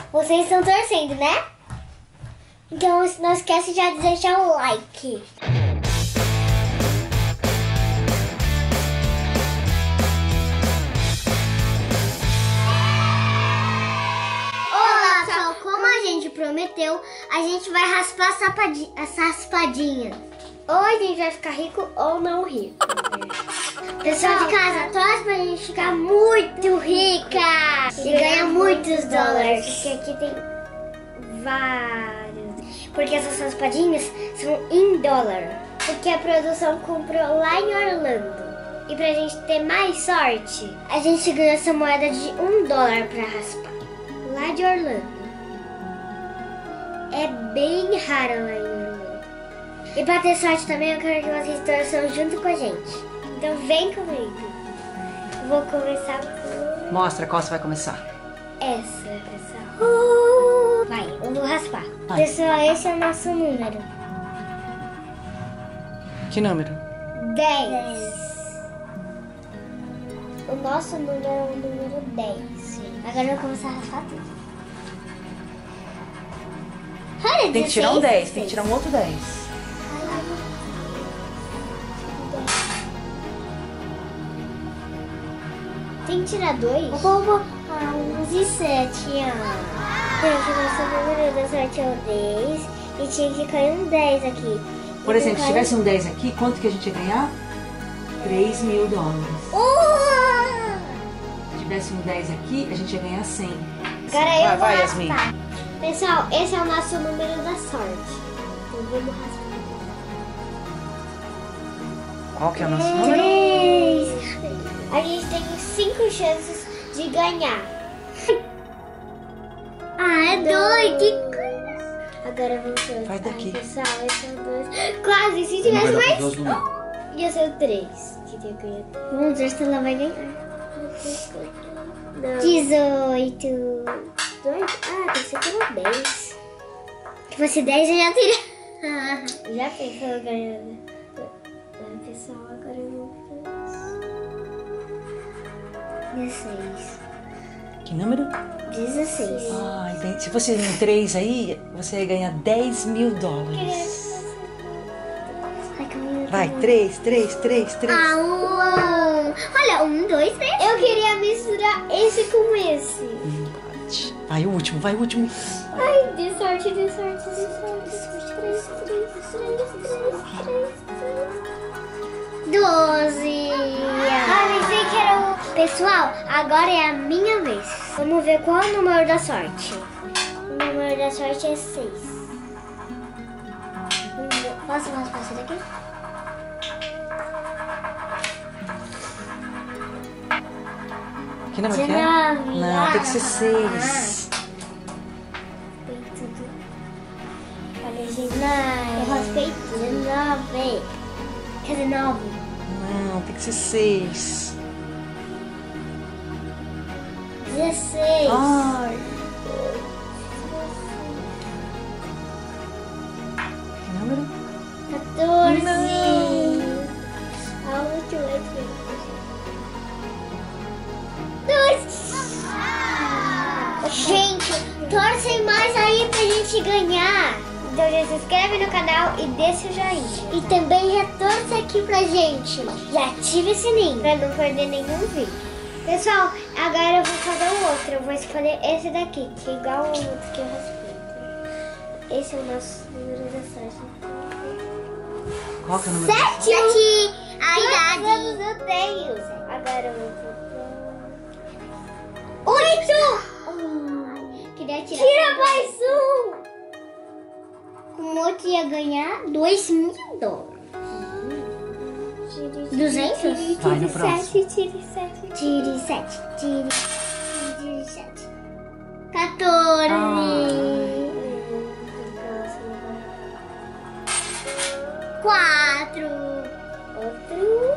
vocês estão torcendo, né? Então não esquece de deixar o like. Olá, pessoal. Como a gente prometeu, a gente vai raspar as raspadinhas. Ou a gente vai ficar rico ou não rico. Pessoal de casa, torce pra gente ficar muito rica e ganhar muitos dólares. Porque aqui tem vários. Porque essas raspadinhas são em dólar. Porque a produção comprou lá em Orlando. E pra gente ter mais sorte, a gente ganhou essa moeda de $1 pra raspar. Lá de Orlando. É bem rara lá em Orlando. E pra ter sorte também, eu quero que vocês torçam junto com a gente. Então vem comigo. Vou começar por... Mostra qual você vai começar. essa, pessoal. Vai, eu vou raspar. Vai. Pessoal, esse é o nosso número. Que número? 10. O nosso número é o número 10. Agora eu vou começar a raspar tudo. Olha, Tem que tirar um 16, 10, tem que tirar um outro 10. Tem que tirar 2? 11 e 7, ó. Tem que nosso número da sorte é o 10 e tinha que cair um 10 aqui. Por exemplo, se tivesse um 10 aqui, quanto que a gente ia ganhar? $3.000. Se tivesse um 10 aqui, a gente ia ganhar 100. Agora eu vou vai, raspar. Yasmin. Pessoal, esse é o nosso número da sorte. Então vamos raspar. Qual que é o nosso número? 3. A gente tem 5 chances de ganhar. Ah, é 2. Que coisa. Agora vamos ver. Vai daqui. Pessoal, esse é o 2. Quase, se tivesse mais. Ia ser o 3. Vamos ver se ela vai ganhar. 18. Ah, tem que ser pelo 10. Se fosse 10, eu já teria. Já pensou ganhando? Pessoal, agora eu vou fazer 16. Que número? 16. Ai, bem, se fosse um 3 aí, você ia ganhar $10.000. Vai, 3. Ah, olha, 1, 2, 3. Eu queria misturar esse com esse. Vai, o último, vai, o último. Ai, de sorte, de sorte, de sorte. 12. Ah, pensei que era o... Pessoal, agora é a minha vez. Vamos ver qual é o número da sorte. O número da sorte é 6. Posso raspar esse daqui? Que número que é? 19. Não, tem que ser 6. Tem tudo. Olha, gente. Eu raspei 19. Quer dizer, 9. Não, tem que ser 6. 16. Ai. Que número? 14. Não. A última vez. 2. Gente, torcem mais aí pra gente ganhar. Então já se inscreve no canal e deixa o joinha. E também já torce aqui pra gente. E ativa o sininho pra não perder nenhum vídeo. Pessoal, agora eu vou fazer o outro. Eu vou escolher esse daqui, que é igual o outro que eu raspei. Esse é o nosso número da sorte. Qual que é o número? 7! A idade. Quantos anos eu tenho? Agora eu vou... 8! Queria tirar. Tira mais um! Com o outro ia ganhar $2.000. 200? Vai no próximo. Tire 7. Tire 7. Tire 7. 14. Quatro. Outro.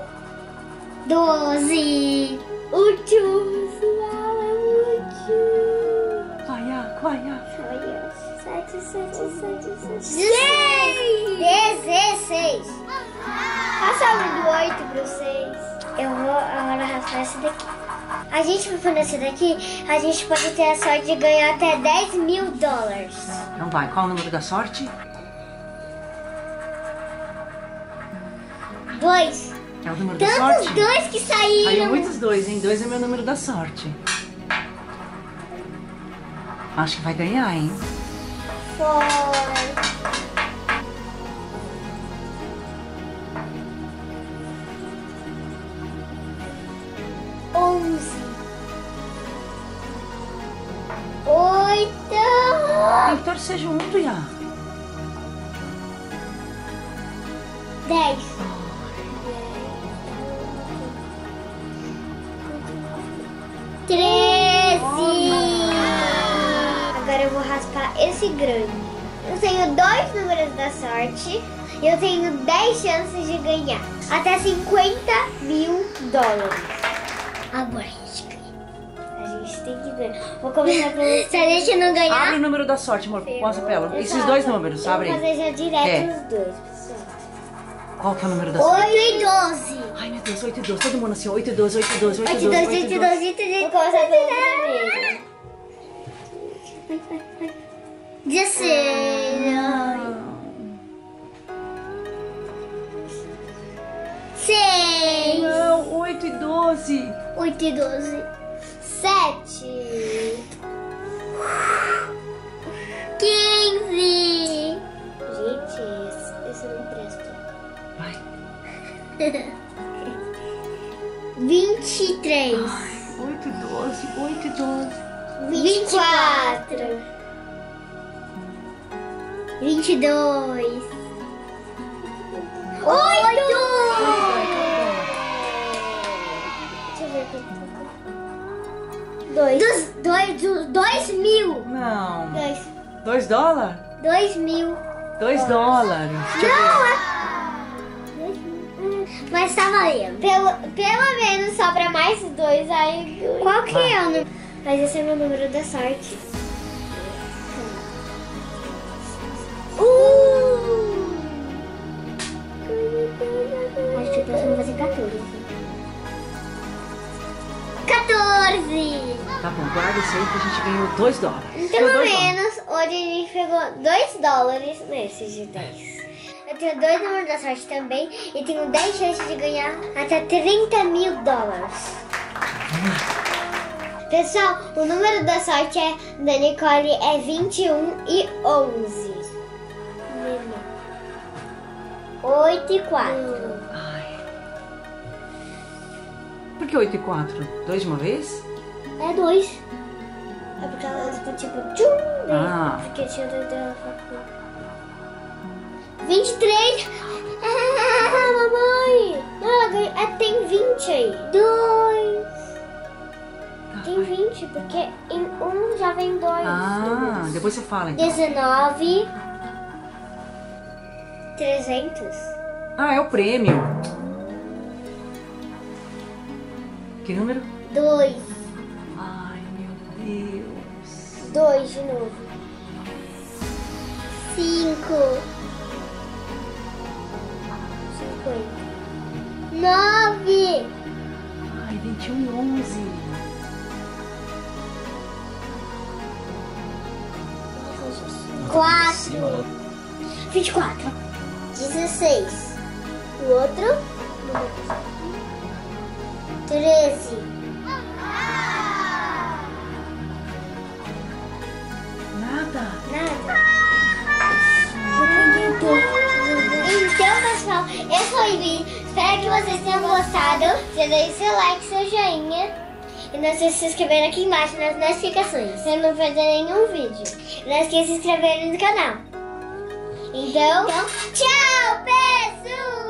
12. Último. Pessoal, é o último. Vai. Olha. 7. 16. Passa o do 8 pro 6. Eu vou agora raspar esse daqui. A gente for nesse daqui, a gente pode ter a sorte de ganhar até 10 mil dólares. Então vai, qual é o número da sorte? 2. É o número da sorte? Tantos 2 que saíram. Saiu muitos 2, hein? 2 é meu número da sorte. Acho que vai ganhar, hein? Foi. 11. 8. Tem que torcer junto, Iá. 10. 13. Agora eu vou raspar esse grande. Eu tenho 2 números da sorte e eu tenho 10 chances de ganhar. Até 50 mil dólares. Agora a gente ganha. A gente tem que ganhar. Vou começar pelo... Se a gente não ganhar... Abre o número da sorte, amor. Mostra pra ela. Esses 2 números, abre Eu vou aí. fazer já direto os 2, pessoal. Qual que é o número da sorte? 8 e 12. Ai, meu Deus, 8 e 12. Todo mundo assim, 8 e 12, 8 e 12, 8 e 8 e 12, 12, 8 e 12, 8 e 12. Vou começar pelo primeiro. 16. 6. Não, 8 e 12. 8 e 12. 7. 15. Gente, esse não presta. Vai. 23. Ai, 8 e 12, 8 e 12. 24. 22. 8. Deixa eu ver quanto. 2 mil. Não. 2. 2 dólares? 2 mil. 2 dólares. Deixa eu ver. Mas tá valendo. Pelo menos sobra mais 2 aí. Qual que é o número? Mas esse é meu número da sorte. Acho que o próximo vai ser 14. 14! Tá bom, guarda isso aí que a gente ganhou 2 dólares. Pelo Ganhou 2 menos, hoje a gente pegou 2 dólares nesses de 10. Eu tenho 2 números da sorte também e tenho 10 chances de ganhar até 30 mil dólares. Pessoal, o número da sorte da Nicole é 21 e 11. 8 e 4. Ai. Por que 8 e 4? 2 de uma vez? É 2. É porque ela ficou tipo tchum, Ah. porque tinha 2 dela. 23. Ah, mamãe. Não, tem 20 aí. 2. Tem 20, porque em 1 já vem 2. Ah, depois você fala então. 19. 300. Ah, é o prêmio. Que número? 2. Ai, meu Deus. 2 de novo. 5. 50. 9. Ai, 21 e 11. 4. 24. 16. O outro? 13. Nada. Nada. Então, pessoal, esse foi o vídeo. Espero que vocês tenham gostado. Já deixe seu like, seu joinha. E não esqueça de se inscrever aqui embaixo nas notificações, para não perder nenhum vídeo. E não esqueça de se inscrever no canal. Então tchau, pessoal!